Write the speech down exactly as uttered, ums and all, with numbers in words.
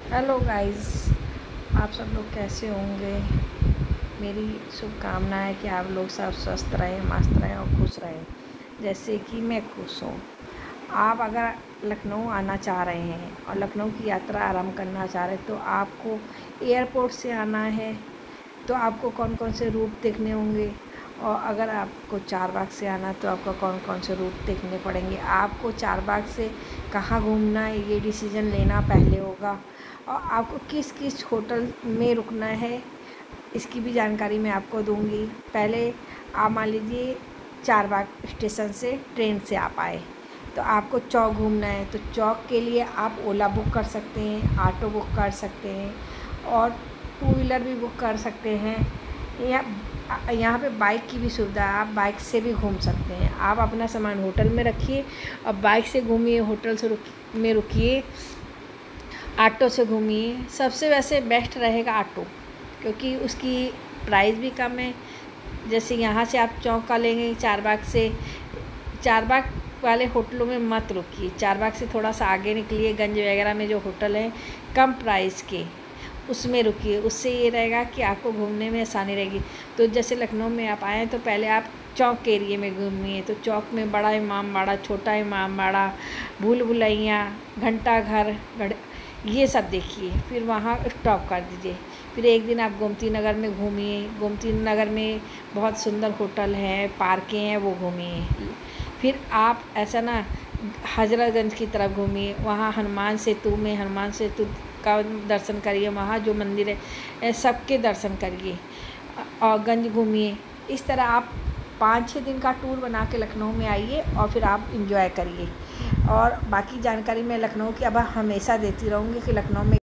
Hello guys, आप सब लोग कैसे होंगे। मेरी शुभकामना है कि आप लोग सब स्वस्थ रहें, मस्त रहें और खुश रहें, जैसे कि मैं खुश हूँ। आप अगर लखनऊ आना चाह रहे हैं और लखनऊ की यात्रा आरंभ करना चाह रहे हैं तो आपको एयरपोर्ट से आना है। तो आपको कौन कौन से रूट देखने होंगे, और अगर आपको चारबाग से आना है तो आपको कौन कौन से रूट देखने पड़ेंगे। आपको चारबाग से कहाँ घूमना है ये डिसीज़न लेना पहले होगा, और आपको किस किस होटल में रुकना है इसकी भी जानकारी मैं आपको दूंगी। पहले आप मान लीजिए चारबाग स्टेशन से ट्रेन से आप आए तो आपको चौक घूमना है, तो चौक के लिए आप ओला बुक कर सकते हैं, ऑटो बुक कर सकते हैं और टू व्हीलर भी बुक कर सकते हैं। या यहाँ पे बाइक की भी सुविधा है, आप बाइक से भी घूम सकते हैं। आप अपना सामान होटल में रखिए और बाइक से घूमिए, होटल से रुक में रुकिए, ऑटो से घूमिए। सबसे वैसे बेस्ट रहेगा ऑटो, क्योंकि उसकी प्राइस भी कम है। जैसे यहाँ से आप चौक का लेंगे, चारबाग से, चारबाग वाले होटलों में मत रुकिए, चारबाग से थोड़ा सा आगे निकलिए, गंज वगैरह में जो होटल हैं कम प्राइस के, उसमें रुकिए। उससे ये रहेगा कि आपको घूमने में आसानी रहेगी। तो जैसे लखनऊ में आप आएँ तो पहले आप चौक के एरिए में घूमिए। तो चौक में बड़ा इमाम बाड़ा, छोटा इमाम बाड़ा, भूल भुलैया, घंटा घर, ये सब देखिए, फिर वहाँ स्टॉप कर दीजिए। फिर एक दिन आप गोमती नगर में घूमिए, गोमती नगर में बहुत सुंदर होटल हैं, पार्कें हैं, वो घूमिए। फिर आप ऐसा ना हजरतगंज की तरफ घूमिए, वहाँ हनुमान सेतु में, हनुमान सेतु का दर्शन करिए, वहाँ जो मंदिर है सबके दर्शन करिए और गंज घूमिए। इस तरह आप पाँच छः दिन का टूर बना के लखनऊ में आइए और फिर आप इंजॉय करिए। और बाकी जानकारी मैं लखनऊ की अब हमेशा देती रहूँगी कि लखनऊ में